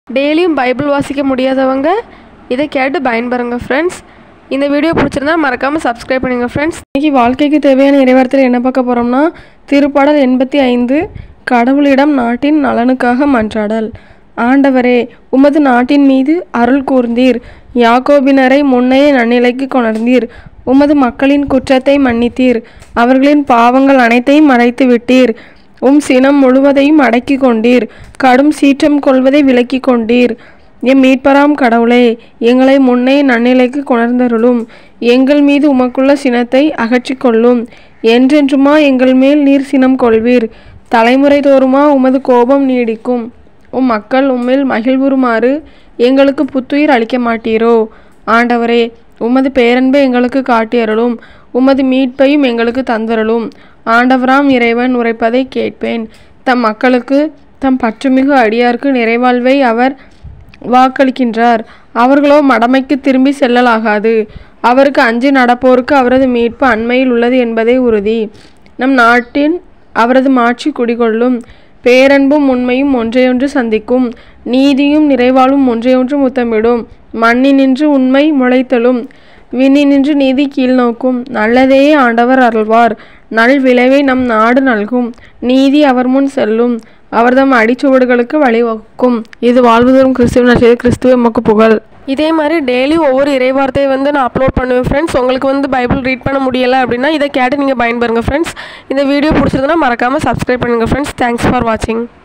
டெய்லியும் பைபிள் வாசிக்க முடியாதவங்க இதை கேட்டு பயன்பெறுங்க ஃப்ரெண்ட்ஸ். இந்த வீடியோ பிடிச்சிருந்தா மறக்காமல் சப்ஸ்கிரைப் பண்ணுங்க ஃப்ரெண்ட்ஸ். இன்றைக்கி வாழ்க்கைக்கு தேவையான இறைவார்த்தையில் என்ன பார்க்க போகிறோம்னா, திருப்பாடல் 85, கடவுளிடம் நாட்டின் நலனுக்காக மன்றாடல். ஆண்டவரே, உமது நாட்டின் மீது அருள் கூர்ந்தீர். யாக்கோபினரை முன்னைய நன்னிலைக்கு கொணர்ந்தீர். உமது மக்களின் குற்றத்தை மன்னித்தீர். அவர்களின் பாவங்கள் அனைத்தையும் மறைத்து விட்டீர். சினம் முழுவதையும் அடக்கி கொண்டீர். கடும் சீற்றம் கொள்வதை விலக்கி கொண்டீர். எம் மீட்பராம் கடவுளே, எங்களை முன்னே நன்னிலைக்கு கொணர்ந்தருளும். எங்கள் மீது உமக்குள்ள சினத்தை அகற்றி கொள்ளும். என்றென்றுமா எங்கள் மேல் நீர் சினம் கொள்வீர். தலைமுறை தோறுமா உமது கோபம் நீடிக்கும். மக்கள் உம்மில் மகிழ்வுறுமாறு எங்களுக்கு புத்துயிர் அளிக்க மாட்டீரோ? ஆண்டவரே, உமது பேரன்பை எங்களுக்கு காட்டியருளும். உமது மீட்பையும் எங்களுக்கு தந்தருளும். ஆண்டவராம் இறைவன் உரைப்பதை கேட்பேன். தம் மக்களுக்கு, தம் பற்றுமிகு அடியார்க்கு நிறைவாழ்வை அவர் வாக்களிக்கின்றார். அவர்களோ மடமைக்கு திரும்பி செல்லலாகாது. அவருக்கு அஞ்சி நடப்போருக்கு அவரது மீட்பு அண்மையில் உள்ளது என்பதே உறுதி. நம் நாட்டின் அவரது மாட்சி குடிகொள்ளும். பேரன்பும் உண்மையும் ஒன்றையொன்று சந்திக்கும். நீதியும் நிறைவாலும் ஒன்றையொன்று முத்தமிடும். மண்ணினின்று உண்மை முளைத்தலும், விண்ணினின்று நீதி கீழ்நோக்கும். நல்லதே ஆண்டவர் அருள்வார். நல் விளைவை நம் நாடு நல்கும். நீதி அவர் முன் செல்லும். அவர்தம் அடிச்சுவடுகளுக்கு வழிவகுக்கும். இது வாழ்வுதோறும் கிறிஸ்துவ கிறிஸ்துவ எமக்கு புகழ். இதே மாதிரி டெய்லி ஒவ்வொரு இறைவார்த்தையை நான் அப்லோட் பண்ணுவேன் ஃப்ரெண்ட்ஸ். உங்களுக்கு பைபிள் ரீட் பண்ண முடியலை அப்படின்னா இதை கேட்டு நீங்கள் பயன்பெறுங்க ஃப்ரெண்ட்ஸ். இந்த வீடியோ பிடிச்சிருந்தனா மறக்காமல் சப்ஸ்கிரைப் பண்ணுங்கள் ஃப்ரெண்ட்ஸ். தேங்க்ஸ் ஃபார் வாட்சிங்.